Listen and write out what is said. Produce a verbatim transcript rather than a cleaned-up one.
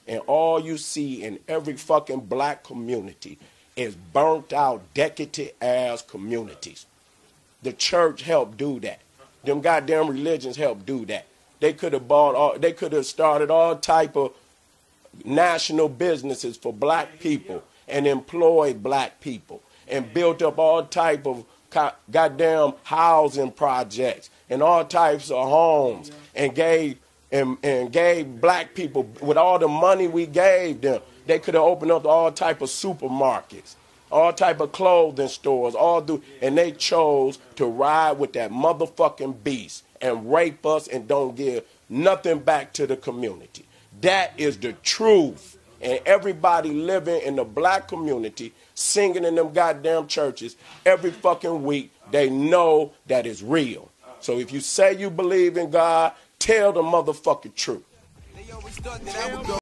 And all you see in every fucking black community is burnt out, decadent ass communities. The church helped do that. Them goddamn religions helped do that. They could have bought all, they could have started all type of national businesses for black people and employed black people and built up all type of goddamn housing projects and all types of homes and gave and, and gave black people, with all the money we gave them, they could have opened up all type of supermarkets, all type of clothing stores, all do, and they chose to ride with that motherfucking beast and rape us and don't give nothing back to the community. That is the truth. And everybody living in the black community, singing in them goddamn churches every fucking week, they know that it's real. So if you say you believe in God, tell the motherfucking truth.